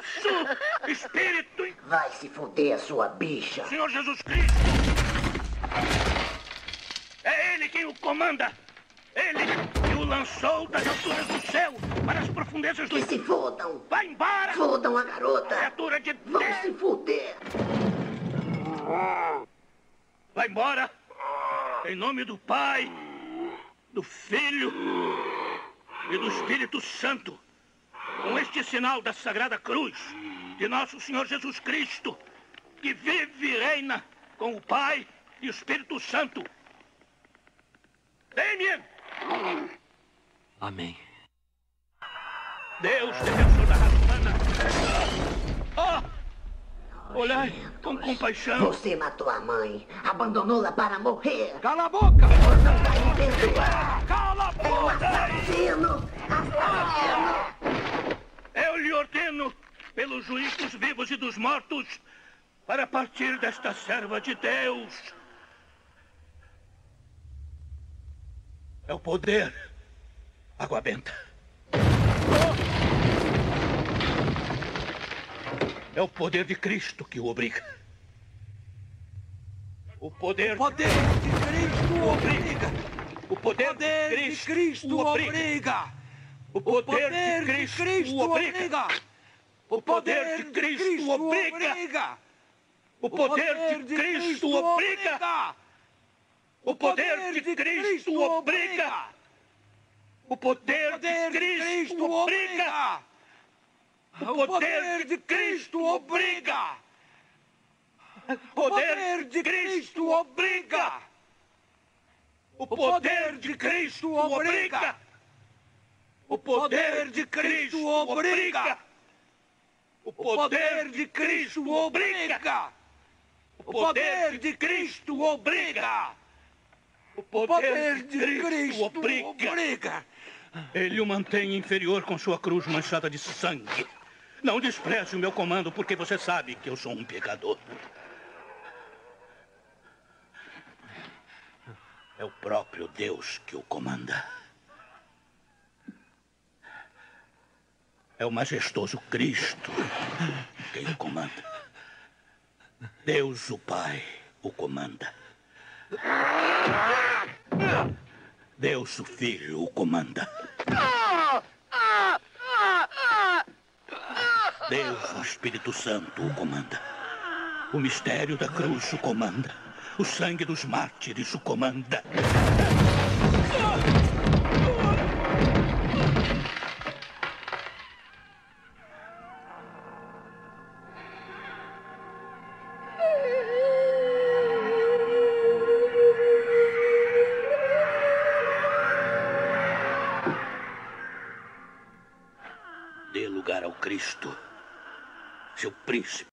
Falso espírito! Vai se fuder, sua bicha. Senhor Jesus Cristo! É Ele quem o comanda! Ele que o lançou das alturas do céu para as profundezas do... Que se fodam. Vai embora! Fodam a garota. Criatura de Vão Deus! se fuder. Vai embora! Em nome do Pai, do Filho e do Espírito Santo, com este sinal da Sagrada Cruz de nosso Senhor Jesus Cristo, que vive e reina com o Pai e o Espírito Santo. Damien! Amém. Deus, defensor da raça humana. Olhai com compaixão. Você matou a mãe. Abandonou-la para morrer. Cala a boca! Não vai me perdoar. Cala a boca! Assassino! Assassino! Eu lhe ordeno, pelos juízes dos vivos e dos mortos, para partir desta serva de Deus. É o poder. Água benta. É o poder de Cristo que o obriga. O poder De Cristo o obriga. O poder de Cristo o obriga. O poder de Cristo o obriga. O poder de Cristo o obriga. O poder de Cristo o obriga. O poder de Cristo o obriga. O poder de Cristo o obriga. O poder de Cristo obriga. O poder de Cristo obriga. O poder de Cristo obriga. O poder de Cristo obriga. O poder de Cristo obriga. O poder de Cristo obriga. O poder de Cristo obriga. Ele o mantém inferior com sua cruz manchada de sangue. Não despreze o meu comando, porque você sabe que eu sou um pecador. É o próprio Deus que o comanda. É o majestoso Cristo quem o comanda. Deus, o Pai, o comanda. Deus, o Filho, o comanda. Deus, o Espírito Santo, o comanda. O mistério da cruz o comanda. O sangue dos mártires o comanda. Dê lugar ao Cristo, seu príncipe.